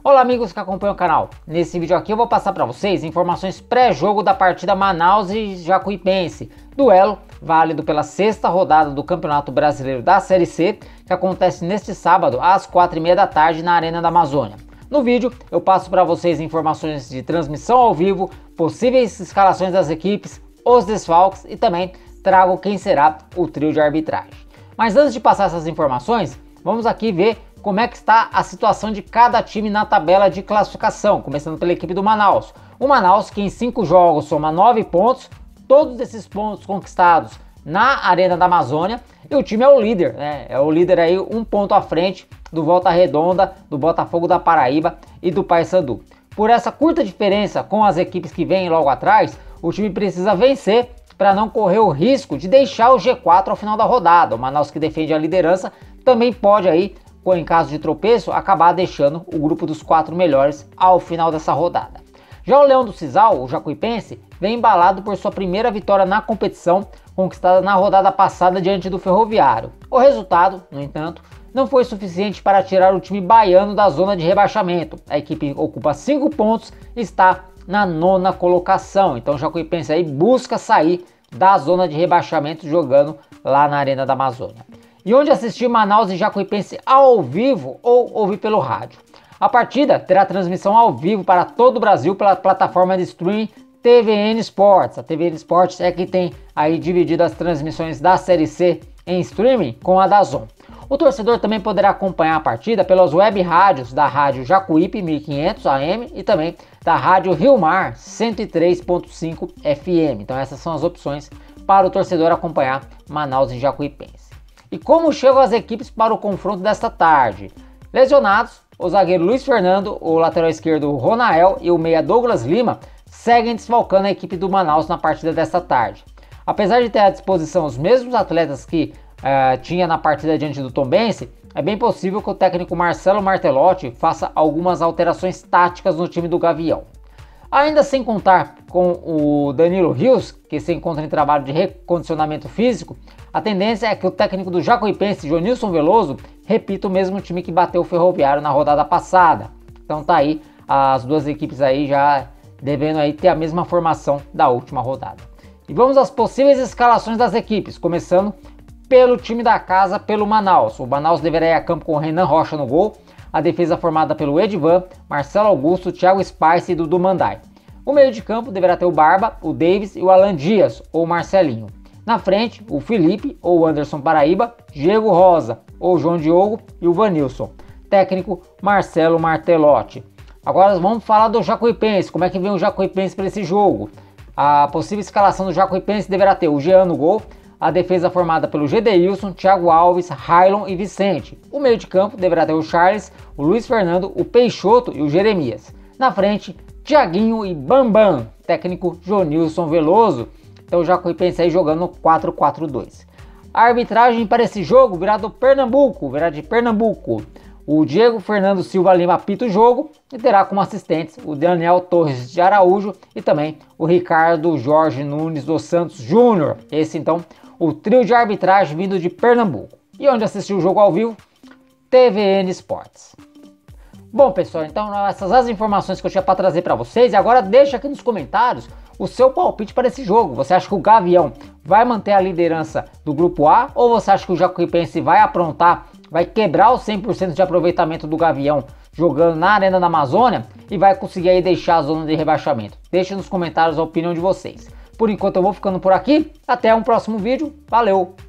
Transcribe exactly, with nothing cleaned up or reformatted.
Olá amigos que acompanham o canal, nesse vídeo aqui eu vou passar para vocês informações pré-jogo da partida Manaus e Jacuipense, duelo válido pela sexta rodada do Campeonato Brasileiro da Série C, que acontece neste sábado às quatro e meia da tarde na Arena da Amazônia. No vídeo eu passo para vocês informações de transmissão ao vivo, possíveis escalações das equipes, os desfalques e também trago quem será o trio de arbitragem. Mas antes de passar essas informações, vamos aqui ver como é que está a situação de cada time na tabela de classificação, começando pela equipe do Manaus. O Manaus, que em cinco jogos soma nove pontos, todos esses pontos conquistados na Arena da Amazônia, e o time é o líder, né? É o líder aí um ponto à frente do Volta Redonda, do Botafogo da Paraíba e do Paysandu. Por essa curta diferença com as equipes que vêm logo atrás, o time precisa vencer para não correr o risco de deixar o G quatro ao final da rodada. O Manaus, que defende a liderança, também pode aí, em caso de tropeço, acabar deixando o grupo dos quatro melhores ao final dessa rodada. Já o Leão do Cisal, o Jacuipense, vem embalado por sua primeira vitória na competição, conquistada na rodada passada diante do Ferroviário. O resultado, no entanto, não foi suficiente para tirar o time baiano da zona de rebaixamento. A equipe ocupa cinco pontos e está na nona colocação. Então o Jacuipense aí busca sair da zona de rebaixamento jogando lá na Arena da Amazônia. E onde assistir Manaus e Jacuipense ao vivo ou ouvir pelo rádio. A partida terá transmissão ao vivo para todo o Brasil pela plataforma de streaming T V N Sports. A T V N Sports é que tem aí dividido as transmissões da Série C em streaming com a DAZN. O torcedor também poderá acompanhar a partida pelas web rádios da Rádio Jacuípe mil e quinhentos A M e também da Rádio Rio Mar cento e três ponto cinco F M. Então essas são as opções para o torcedor acompanhar Manaus e Jacuipense. E como chegam as equipes para o confronto desta tarde? Lesionados, o zagueiro Luiz Fernando, o lateral esquerdo Ronael e o meia Douglas Lima seguem desfalcando a equipe do Manaus na partida desta tarde. Apesar de ter à disposição os mesmos atletas que uh, tinha na partida diante do Tombense, é bem possível que o técnico Marcelo Martelotti faça algumas alterações táticas no time do Gavião. Ainda sem contar com o Danilo Rios, que se encontra em trabalho de recondicionamento físico, a tendência é que o técnico do Jacuipense, Jonilson Veloso, repita o mesmo time que bateu o Ferroviário na rodada passada. Então tá aí as duas equipes aí já devendo aí ter a mesma formação da última rodada. E vamos às possíveis escalações das equipes, começando pelo time da casa, pelo Manaus. O Manaus deverá ir a campo com o Renan Rocha no gol, a defesa formada pelo Edivan, Marcelo Augusto, Thiago Spice e Dudu Mandai. O meio de campo deverá ter o Barba, o Davis e o Alan Dias, ou Marcelinho. Na frente, o Felipe, ou Anderson Paraíba, Diego Rosa, ou João Diogo e o Vanilson. Técnico, Marcelo Martelotti. Agora vamos falar do Jacuipense, como é que vem o Jacuipense para esse jogo. A possível escalação do Jacuipense deverá ter o Jean no gol, a defesa formada pelo Gedeilson, Thiago Alves, Railon e Vicente. O meio de campo deverá ter o Charles, o Luiz Fernando, o Peixoto e o Jeremias. Na frente, Thiaguinho e Bambam, técnico Jonilson Veloso. Então o Jacuipense aí jogando no quatro quatro dois. A arbitragem para esse jogo virá do Pernambuco, virá de Pernambuco. O Diego Fernando Silva Lima apita o jogo e terá como assistentes o Daniel Torres de Araújo e também o Ricardo Jorge Nunes dos Santos Júnior. Esse então o trio de arbitragem vindo de Pernambuco. E onde assistir o jogo ao vivo? T V N Sports. Bom pessoal, então essas são as informações que eu tinha para trazer para vocês. E agora deixa aqui nos comentários o seu palpite para esse jogo. Você acha que o Gavião vai manter a liderança do grupo A? Ou você acha que o Jacuipense vai aprontar, vai quebrar o cem por cento de aproveitamento do Gavião jogando na Arena da Amazônia e vai conseguir aí deixar a zona de rebaixamento? Deixe nos comentários a opinião de vocês. Por enquanto eu vou ficando por aqui. Até um próximo vídeo. Valeu!